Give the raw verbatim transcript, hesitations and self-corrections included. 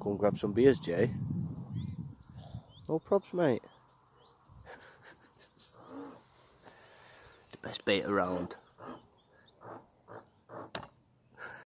go and grab some beers, Jay? No props, mate. The best bait around.